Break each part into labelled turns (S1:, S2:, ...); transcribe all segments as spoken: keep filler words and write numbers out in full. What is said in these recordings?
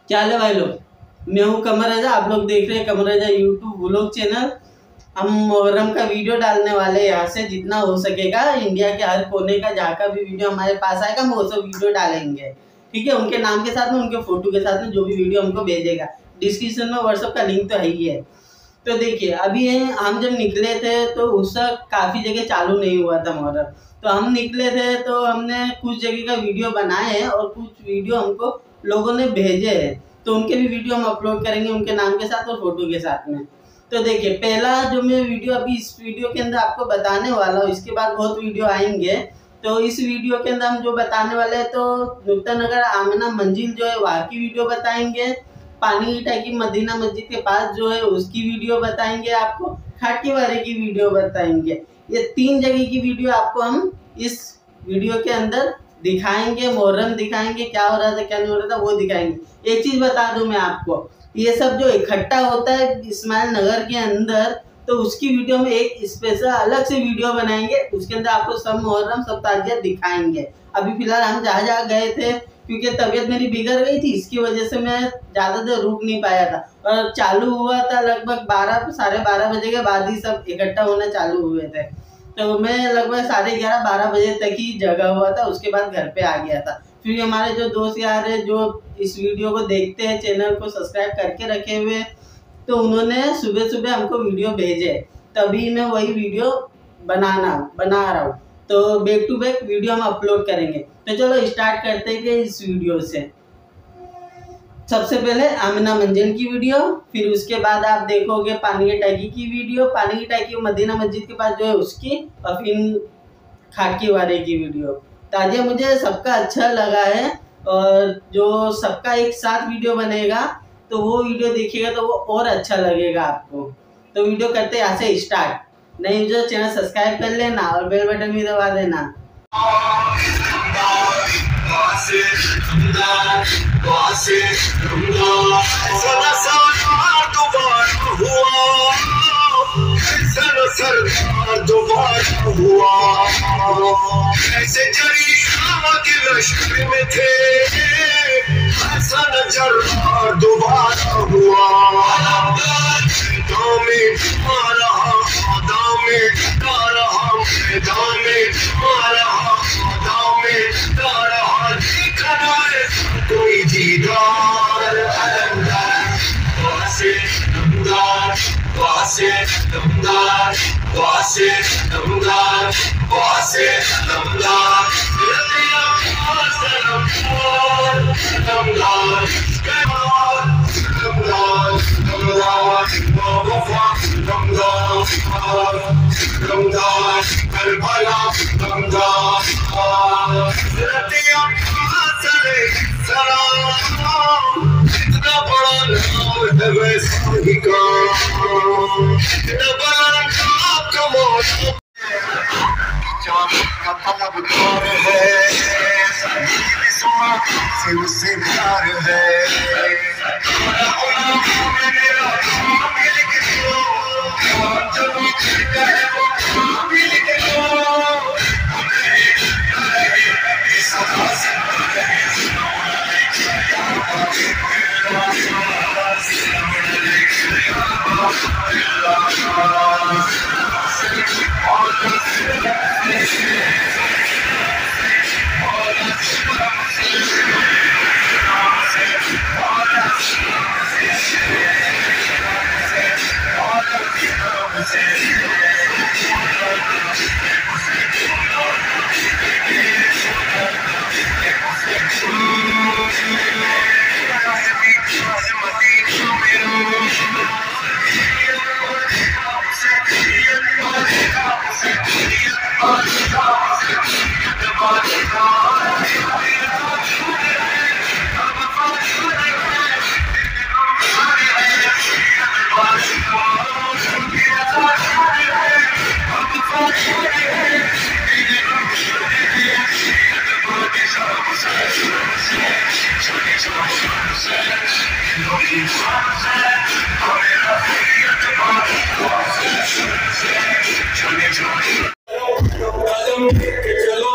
S1: क्या हाल है भाई लोग, मैं हूँ कमर रजा। आप लोग देख रहे हैं Qamar Raza YouTube vlog channel. हम मुहर्रम का वीडियो डालने वाले हैं यहाँ से जितना हो सकेगा। इंडिया के हर कोने का जहाँ का भी वीडियो हमारे पास आएगा हम वो सब वीडियो डालेंगे, ठीक है। उनके नाम के साथ में, उनके फोटो के साथ में जो भी वीडियो हमको भेजेगा। डिस्क्रिप्शन में व्हाट्सएप का लिंक तो है ही है। तो देखिए अभी हम जब निकले थे तो उस वक्त काफ़ी जगह चालू नहीं हुआ था मुहर्रम। तो हम निकले थे तो हमने कुछ जगह का वीडियो बनाए हैं और कुछ वीडियो हमको लोगों ने भेजे हैं, तो उनके भी वीडियो हम अपलोड करेंगे उनके नाम के साथ और फोटो के साथ में। तो देखिए पहला जो मैं वीडियो अभी इस वीडियो के अंदर आपको बताने वाला हूँ, इसके बाद बहुत वीडियो आएंगे। तो इस वीडियो के अंदर हम जो बताने वाले हैं तो नुक्ता नगर आमिना मंजिल जो है वहाँ की वीडियो बताएंगे। पानी की टैंकी मदीना मस्जिद के पास जो है उसकी वीडियो बताएंगे आपको। खाटकी वारे की वीडियो बताएंगे। ये तीन जगह की वीडियो आपको हम इस वीडियो के अंदर दिखाएंगे। मुहर्रम दिखाएंगे, क्या हो रहा था क्या नहीं हो रहा था वो दिखाएंगे। एक चीज बता दूं मैं आपको, ये सब जो इकट्ठा होता है इस्माइल नगर के अंदर, तो उसकी वीडियो में एक स्पेशल अलग से वीडियो बनाएंगे। उसके अंदर आपको सब मुहर्रम सब ताजिया दिखाएंगे। अभी फिलहाल हम जहाँ जहाँ गए थे, क्योंकि तबीयत मेरी बिगड़ गई थी, इसकी वजह से मैं ज़्यादा देर रुक नहीं पाया था। और चालू हुआ था लगभग बारह साढ़े बारह बजे के बाद ही सब इकट्ठा होना चालू हुए थे। तो मैं लगभग साढ़े ग्यारह बारह बजे तक ही जगा हुआ था, उसके बाद घर पे आ गया था। फिर हमारे जो दोस्त यार है जो इस वीडियो को देखते हैं, चैनल को सब्सक्राइब करके रखे हुए, तो उन्होंने सुबह सुबह हमको वीडियो भेजे, तभी मैं वही वीडियो बनाना बना रहा हूँ। तो बैक टू बैक वीडियो हम अपलोड करेंगे। तो चलो स्टार्ट करते हैं इस वीडियो से। सबसे पहले आमिना मंजिल की वीडियो, फिर उसके बाद आप देखोगे पानी की टैंकी की वीडियो, पानी की टैंकी मदीना मस्जिद के पास जो है उसकी, और फिर खाटकी वारे की वीडियो। ताजिया मुझे सबका अच्छा लगा है, और जो सबका एक साथ वीडियो बनेगा तो वो वीडियो देखिएगा तो वो और अच्छा लगेगा आपको। तो वीडियो करते हैं यहाँ से स्टार्ट। नहीं जो चैनल सब्सक्राइब कर लेना और बेल बटन भी दबा देना।
S2: ऐसे जरी के लश्कर में थे, ऐसा नजर और दोबारा हुआ। मैदान में आ रहा, मैदान में आ रहा, मैदान में आ रहा, मैदान में आ रहा। देखा है कोई दीदार अलमदार, वासे दमदार, वासे दमदार, वासे दमदार, वासे दमदार, इतना बड़ा नाम है वैसे का, इतना बड़ा नाम कमाल है, से उससे प्यार है।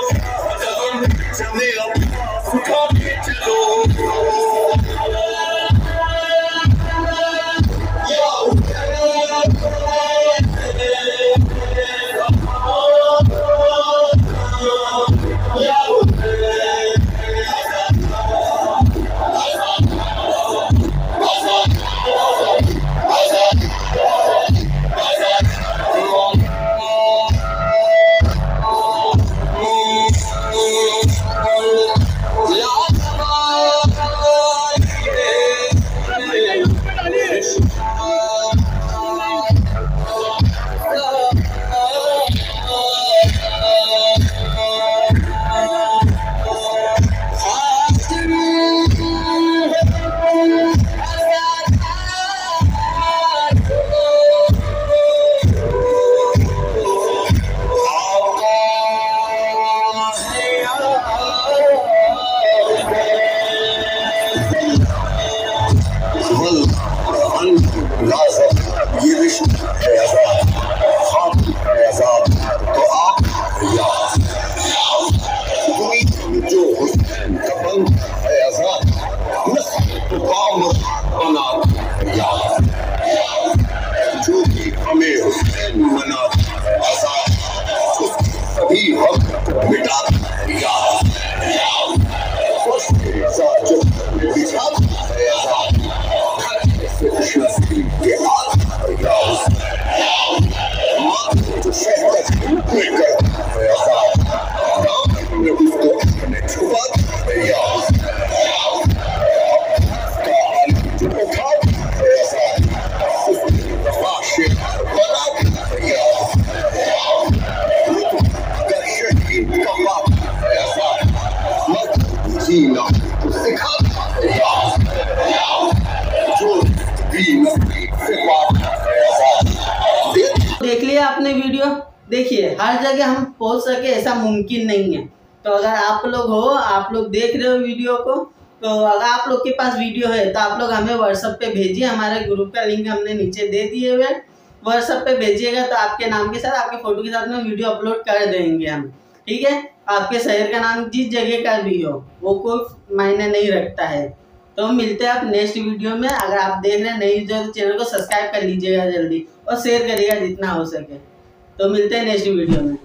S2: चलो
S1: देख लिया आपने वीडियो। देखिए हर जगह हम पहुंच सके ऐसा मुमकिन नहीं है। तो अगर आप लोग हो, आप लोग देख रहे हो वीडियो को, तो अगर आप लोग के पास वीडियो है तो आप लोग हमें व्हाट्सएप पे भेजिए। हमारे ग्रुप का लिंक हमने नीचे दे दिए हुए, व्हाट्सएप पे भेजिएगा तो आपके नाम के साथ, आपके फोटो के साथ में वीडियो अपलोड कर देंगे हम। ठीक है, आपके शहर का नाम जिस जगह का भी हो वो कोई मायने नहीं रखता है। तो मिलते हैं आप नेक्स्ट वीडियो में। अगर आप देख रहे हैं नई जो, तो चैनल को सब्सक्राइब कर लीजिएगा जल्दी और शेयर करिएगा जितना हो सके। तो मिलते हैं नेक्स्ट वीडियो में।